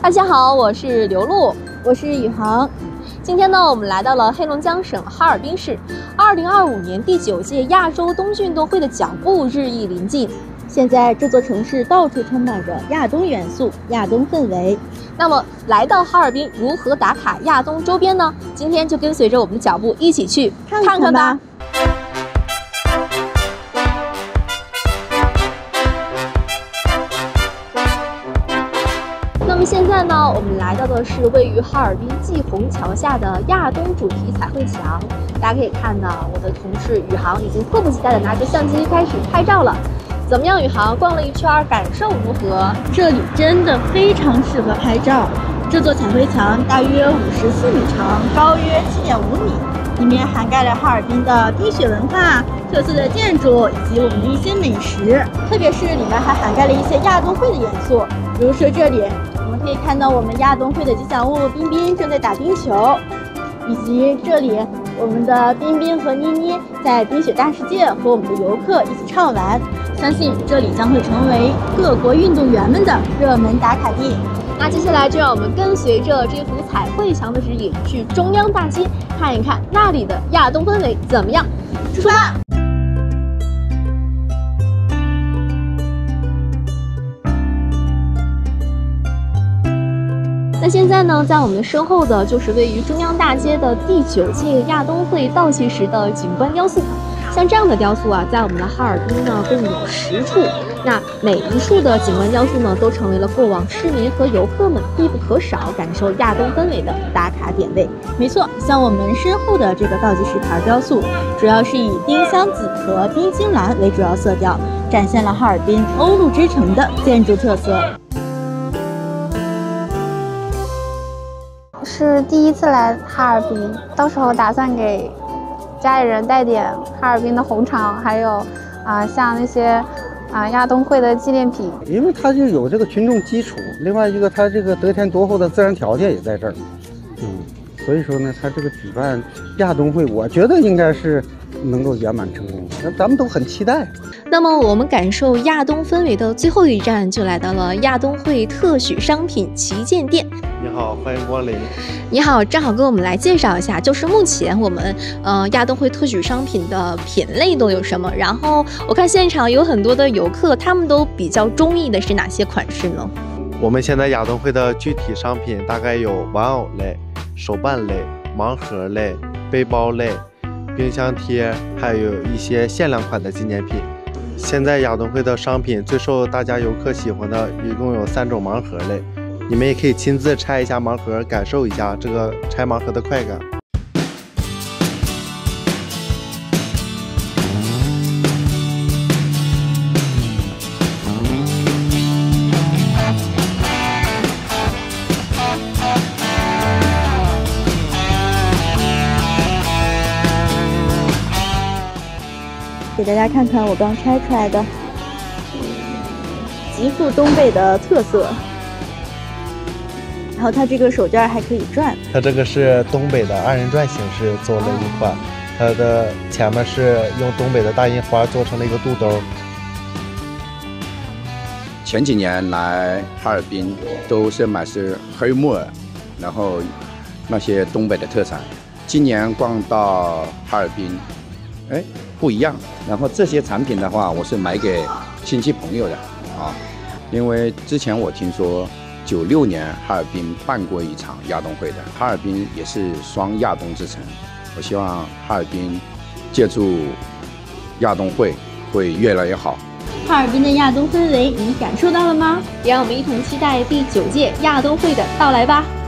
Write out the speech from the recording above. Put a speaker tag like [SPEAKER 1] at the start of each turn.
[SPEAKER 1] 大家好，我是刘露，
[SPEAKER 2] 我是宇航。
[SPEAKER 1] 今天呢，我们来到了黑龙江省哈尔滨市。2025年第9届亚洲冬季运动会的脚步日益临近。
[SPEAKER 2] 现在这座城市到处充满着亚冬元素、亚冬氛围。
[SPEAKER 1] 那么，来到哈尔滨如何打卡亚冬周边呢？今天就跟随着我们的脚步一起去看看吧。那么现在呢，我们来到的是位于哈尔滨季虹桥下的亚冬主题彩绘墙。大家可以看到，我的同事宇航已经迫不及待地拿着相机开始拍照了。怎么样，宇航？逛了一圈，感受如何？
[SPEAKER 2] 这里真的非常适合拍照。这座彩绘墙大约54米长，高约7.5米，里面涵盖了哈尔滨的冰雪文化、特色的建筑以及我们的一些美食。特别是里面还涵盖了一些亚冬会的元素，比如说这里我们可以看到我们亚冬会的吉祥物彬彬正在打冰球，以及这里我们的彬彬和妮妮在冰雪大世界和我们的游客一起畅玩。相信这里将会成为各国运动员们的热门打卡地。
[SPEAKER 1] 那接下来就让我们跟随着这幅彩绘墙的指引，去中央大街看一看那里的亚冬氛围怎么样。出发！那现在呢，在我们身后的就是位于中央大街的第9届亚冬会倒计时的景观雕塑。像这样的雕塑啊，在我们的哈尔滨呢，共有10处。那每一处的景观雕塑呢，都成为了过往市民和游客们必不可少感受亚冬氛围的打卡点位。
[SPEAKER 2] 没错，像我们身后的这个倒计时牌雕塑，主要是以丁香紫和冰晶蓝为主要色调，展现了哈尔滨欧陆之城的建筑特色。
[SPEAKER 3] 是第一次来哈尔滨，到时候打算给家里人带点哈尔滨的红肠，还有像那些亚冬会的纪念品。
[SPEAKER 4] 因为它就有这个群众基础，另外一个它这个得天独厚的自然条件也在这儿，所以说呢，它这个举办亚冬会，我觉得应该是能够圆满成功，那咱们都很期待。
[SPEAKER 1] 那么我们感受亚冬氛围的最后一站，就来到了亚冬会特许商品旗舰店。
[SPEAKER 5] 你好，欢迎光临。
[SPEAKER 1] 你好，正好跟我们来介绍一下，就是目前我们亚冬会特许商品的品类都有什么？然后我看现场有很多的游客，他们都比较中意的是哪些款式呢？
[SPEAKER 5] 我们现在亚冬会的具体商品大概有玩偶类、手办类、盲盒类、背包类、冰箱贴，还有一些限量款的纪念品。现在亚冬会的商品最受大家游客喜欢的一共有3种盲盒类，你们也可以亲自拆一下盲盒，感受一下这个拆盲盒的快感。
[SPEAKER 2] 给大家看看我刚拆出来的，极富东北的特色。然后它这个手绢还可以转，
[SPEAKER 5] 它这个是东北的2人转形式做了一款，它的前面是用东北的大印花做成了一个肚兜。
[SPEAKER 6] 前几年来哈尔滨都是买是黑木耳，然后那些东北的特产。今年逛到哈尔滨，不一样。然后这些产品的话，我是买给亲戚朋友的因为之前我听说96年哈尔滨办过一场亚冬会的，哈尔滨也是双亚冬之城。我希望哈尔滨借助亚冬会越来越好。
[SPEAKER 2] 哈尔滨的亚冬氛围，你感受到了吗？
[SPEAKER 1] 也让我们一同期待第9届亚冬会的到来吧。